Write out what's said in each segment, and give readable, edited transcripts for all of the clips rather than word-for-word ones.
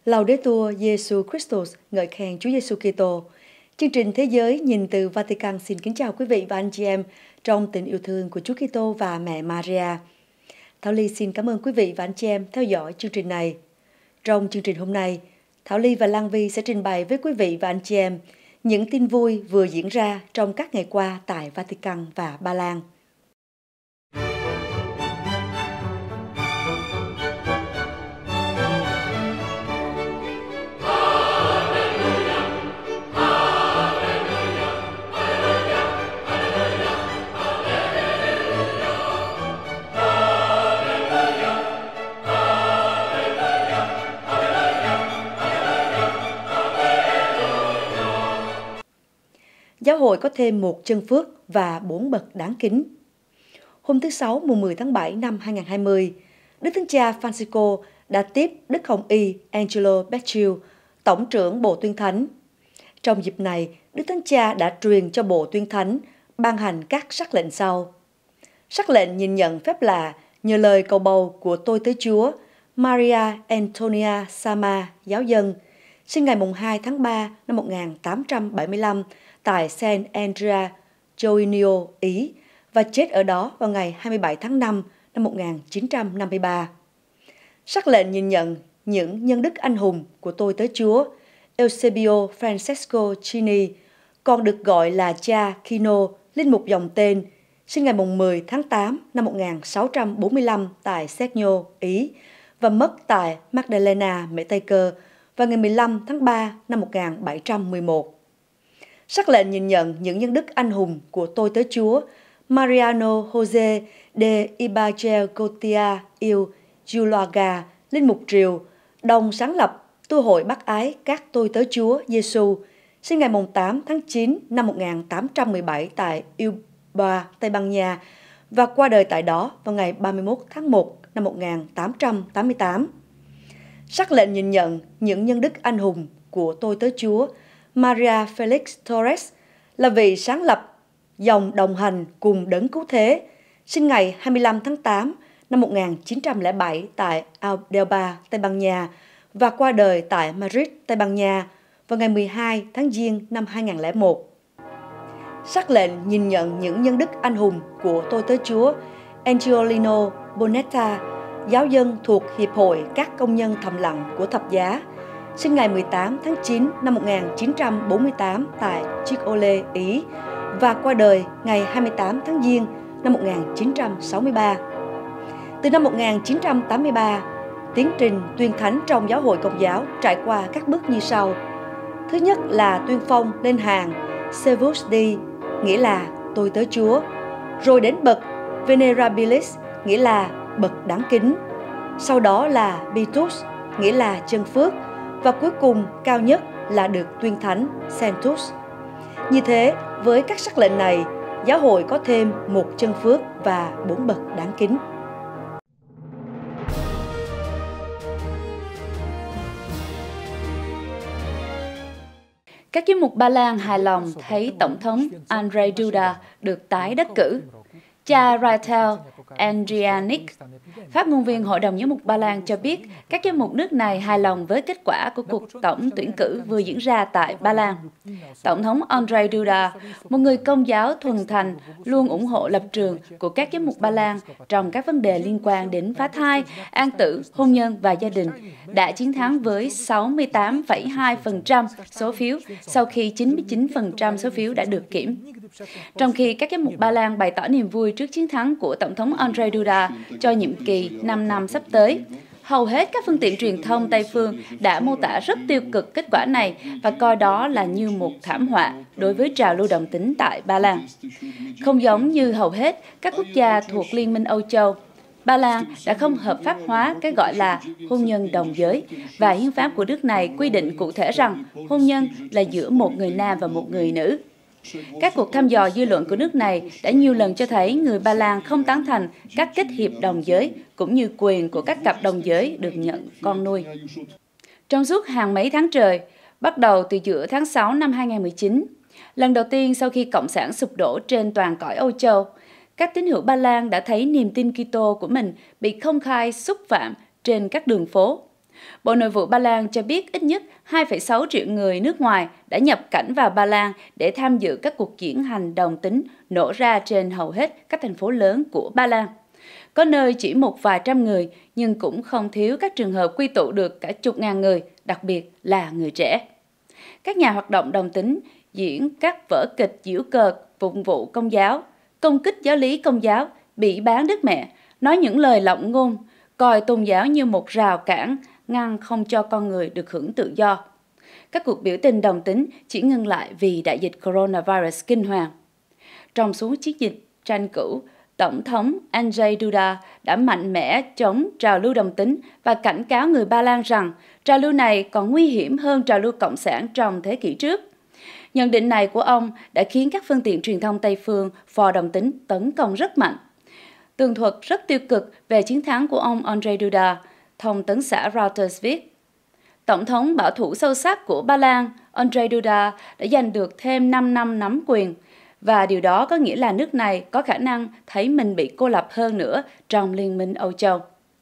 Laudetur Jesus Christus, ngợi khen Chúa Giêsu Kitô. Chương trình Thế giới nhìn từ Vatican xin kính chào quý vị và anh chị em trong tình yêu thương của Chúa Kitô và mẹ Maria. Thảo Ly xin cảm ơn quý vị và anh chị em theo dõi chương trình này. Trong chương trình hôm nay, Thảo Ly và Lan Vi sẽ trình bày với quý vị và anh chị em những tin vui vừa diễn ra trong các ngày qua tại Vatican và Ba Lan. Giáo hội có thêm một chân phước và 4 bậc đáng kính. Hôm thứ Sáu, mùng 10 tháng 7 năm 2020, Đức Thánh Cha Francisco đã tiếp Đức Hồng Y Angelo Becciu, Tổng trưởng Bộ Tuyên Thánh. Trong dịp này, Đức Thánh Cha đã truyền cho Bộ Tuyên Thánh ban hành các sắc lệnh sau. Sắc lệnh nhìn nhận phép lạ nhờ lời cầu bầu của Tôi Tớ Chúa Maria Antonia Sama, giáo dân, sinh ngày mùng 2 tháng 3 năm 1875 tại Saint Andrea Joinio, Ý, và chết ở đó vào ngày 27 tháng 5 năm 1953. Sắc lệnh nhìn nhận những nhân đức anh hùng của Tôi Tớ Chúa Eusebio Francesco Chini, còn được gọi là cha Kino, linh mục dòng tên, sinh ngày mùng 10 tháng 8 năm 1645 tại Segno, Ý, và mất tại Magdalena, Mễ Tây Cơ vào ngày 15 tháng 3 năm 1711. Sắc lệnh nhìn nhận những nhân đức anh hùng của Tôi Tớ Chúa Mariano Jose de Ibaguetia y Zuluaga, linh mục Triều, đồng sáng lập tu hội bác ái các Tôi Tớ Chúa Giêsu, sinh ngày 8 tháng 9 năm 1817 tại Bilbao, Tây Ban Nha, và qua đời tại đó vào ngày 31 tháng 1 năm 1888. Sắc lệnh nhìn nhận những nhân đức anh hùng của Tôi Tớ Chúa Maria Felix Torres, là vị sáng lập dòng đồng hành cùng Đấng Cứu Thế, sinh ngày 25 tháng 8 năm 1907 tại Aldelba, Tây Ban Nha, và qua đời tại Madrid, Tây Ban Nha vào ngày 12 tháng Giêng năm 2001. Sắc lệnh nhìn nhận những nhân đức anh hùng của Tôi Tớ Chúa Angiolino Bonetta, giáo dân thuộc Hiệp hội các công nhân thầm lặng của thập giá, sinh ngày 18 tháng 9 năm 1948 tại Chicole, Ý, và qua đời ngày 28 tháng Giêng năm 1963. Từ năm 1983, tiến trình tuyên thánh trong giáo hội Công giáo trải qua các bước như sau. Thứ nhất là tuyên phong lên hàng Servus Dei, nghĩa là Tôi Tớ Chúa, rồi đến bậc Venerabilis, nghĩa là bậc đáng kính. Sau đó là Beatus, nghĩa là chân phước, và cuối cùng cao nhất là được tuyên thánh Sanctus. Như thế, với các sắc lệnh này, giáo hội có thêm một chân phước và 4 bậc đáng kính. Các giám mục Ba Lan hài lòng thấy Tổng thống Andrzej Duda được tái đắc cử. Cha Ratel Andrianic, phát ngôn viên Hội đồng Giám mục Ba Lan cho biết các giám mục nước này hài lòng với kết quả của cuộc tổng tuyển cử vừa diễn ra tại Ba Lan. Tổng thống Andrzej Duda, một người Công giáo thuần thành, luôn ủng hộ lập trường của các giám mục Ba Lan trong các vấn đề liên quan đến phá thai, an tử, hôn nhân và gia đình, đã chiến thắng với 68,2% số phiếu sau khi 99% số phiếu đã được kiểm. Trong khi các giám mục Ba Lan bày tỏ niềm vui trước chiến thắng của Tổng thống Andrzej Duda cho nhiệm kỳ 5 năm sắp tới, hầu hết các phương tiện truyền thông Tây phương đã mô tả rất tiêu cực kết quả này và coi đó là như một thảm họa đối với trào lưu đồng tính tại Ba Lan. Không giống như hầu hết các quốc gia thuộc Liên minh Âu Châu, Ba Lan đã không hợp pháp hóa cái gọi là hôn nhân đồng giới, và hiến pháp của nước này quy định cụ thể rằng hôn nhân là giữa một người nam và một người nữ. Các cuộc thăm dò dư luận của nước này đã nhiều lần cho thấy người Ba Lan không tán thành các kết hiệp đồng giới, cũng như quyền của các cặp đồng giới được nhận con nuôi. Trong suốt hàng mấy tháng trời, bắt đầu từ giữa tháng 6 năm 2019, lần đầu tiên sau khi Cộng sản sụp đổ trên toàn cõi Âu Châu, các tín hữu Ba Lan đã thấy niềm tin Kitô của mình bị công khai xúc phạm trên các đường phố. Bộ Nội vụ Ba Lan cho biết ít nhất 2,6 triệu người nước ngoài đã nhập cảnh vào Ba Lan để tham dự các cuộc diễn hành đồng tính nổ ra trên hầu hết các thành phố lớn của Ba Lan. Có nơi chỉ một vài trăm người, nhưng cũng không thiếu các trường hợp quy tụ được cả chục ngàn người, đặc biệt là người trẻ. Các nhà hoạt động đồng tính diễn các vở kịch giễu cợt phụng vụ công giáo, công kích giáo lý công giáo, bỉ bán Đức Mẹ, nói những lời lộng ngôn, coi tôn giáo như một rào cản, ngăn không cho con người được hưởng tự do. Các cuộc biểu tình đồng tính chỉ ngưng lại vì đại dịch coronavirus kinh hoàng. Trong suốt chiến dịch tranh cử, Tổng thống Andrzej Duda đã mạnh mẽ chống trào lưu đồng tính và cảnh cáo người Ba Lan rằng trào lưu này còn nguy hiểm hơn trào lưu cộng sản trong thế kỷ trước. Nhận định này của ông đã khiến các phương tiện truyền thông Tây phương phò đồng tính tấn công rất mạnh. Tường thuật rất tiêu cực về chiến thắng của ông Andrzej Duda, thông tấn xã Reuters viết. Tổng thống bảo thủ sâu sắc của Ba Lan, Andrzej Duda, đã giành được thêm 5 năm nắm quyền, và điều đó có nghĩa là nước này có khả năng thấy mình bị cô lập hơn nữa trong Liên minh Âu Châu.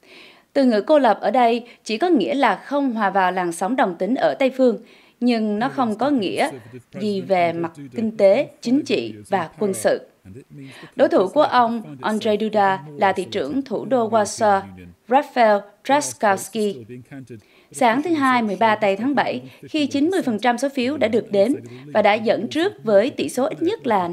Từ ngữ cô lập ở đây chỉ có nghĩa là không hòa vào làn sóng đồng tính ở Tây phương, nhưng nó không có nghĩa gì về mặt kinh tế, chính trị và quân sự. Đối thủ của ông Andrzej Duda là thị trưởng thủ đô Warsaw, Rafał Trzaskowski. Sáng thứ Hai, 13 tây tháng 7, khi 90% số phiếu đã được đếm và đã dẫn trước với tỷ số ít nhất là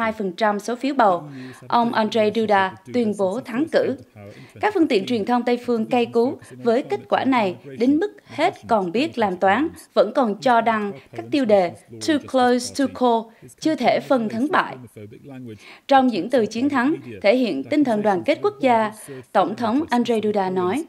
52% số phiếu bầu, ông Andrzej Duda tuyên bố thắng cử. Các phương tiện truyền thông Tây phương cay cú với kết quả này đến mức hết còn biết làm toán, vẫn còn cho đăng các tiêu đề too close to call, chưa thể phân thắng bại. Trong những từ chiến thắng thể hiện tinh thần đoàn kết quốc gia, Tổng thống Andrzej Duda nói,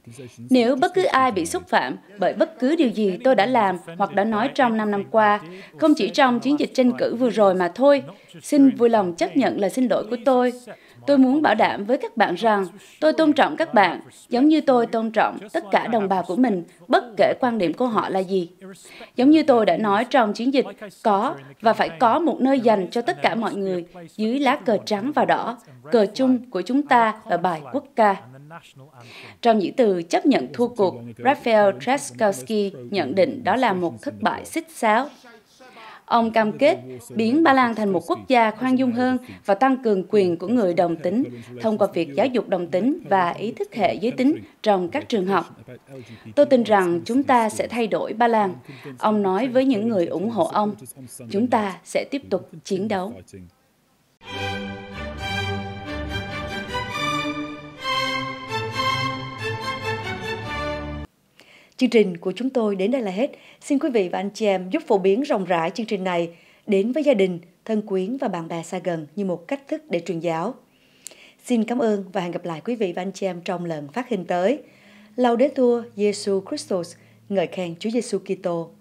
nếu bất cứ ai bị xúc phạm bởi bất cứ điều gì tôi đã làm hoặc đã nói trong 5 năm qua, không chỉ trong chiến dịch tranh cử vừa rồi mà thôi, xin vui lòng chấp nhận lời xin lỗi của tôi. Tôi muốn bảo đảm với các bạn rằng tôi tôn trọng các bạn, giống như tôi tôn trọng tất cả đồng bào của mình, bất kể quan điểm của họ là gì. Giống như tôi đã nói trong chiến dịch, có và phải có một nơi dành cho tất cả mọi người dưới lá cờ trắng và đỏ, cờ chung của chúng ta ở bài quốc ca. Trong những từ chấp nhận thua cuộc, Rafał Trzaskowski nhận định đó là một thất bại xích xáo. Ông cam kết biến Ba Lan thành một quốc gia khoan dung hơn và tăng cường quyền của người đồng tính thông qua việc giáo dục đồng tính và ý thức hệ giới tính trong các trường học. Tôi tin rằng chúng ta sẽ thay đổi Ba Lan. Ông nói với những người ủng hộ ông, chúng ta sẽ tiếp tục chiến đấu. Chương trình của chúng tôi đến đây là hết. Xin quý vị và anh chị em giúp phổ biến rộng rãi chương trình này đến với gia đình, thân quyến và bạn bè xa gần như một cách thức để truyền giáo. Xin cảm ơn và hẹn gặp lại quý vị và anh chị em trong lần phát hình tới. Laudetur Jesus Christus, ngợi khen Chúa Giêsu Kitô.